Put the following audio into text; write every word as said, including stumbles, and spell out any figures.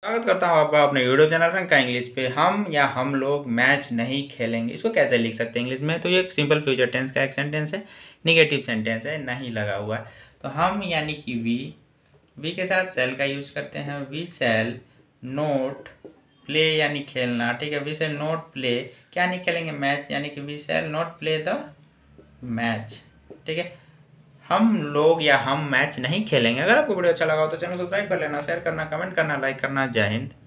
स्वागत करता हूँ आपका अपने यूट्यूब चैनल रंग का इंग्लिश पे। हम या हम लोग मैच नहीं खेलेंगे, इसको कैसे लिख सकते हैं इंग्लिश में? तो ये एक सिंपल फ्यूचर टेंस का एक सेंटेंस है, निगेटिव सेंटेंस है, नहीं लगा हुआ है। तो हम यानी कि वी वी के साथ सेल का यूज करते हैं। वी सेल नोट प्ले यानी खेलना, ठीक है। वी सेल नोट प्ले, क्या नहीं खेलेंगे? मैच, यानी कि we shall not play the match, ठीक है। हम लोग या हम मैच नहीं खेलेंगे। अगर आपको वीडियो अच्छा लगा हो तो चैनल सब्सक्राइब कर लेना, शेयर करना, कमेंट करना, लाइक करना। जय हिंद।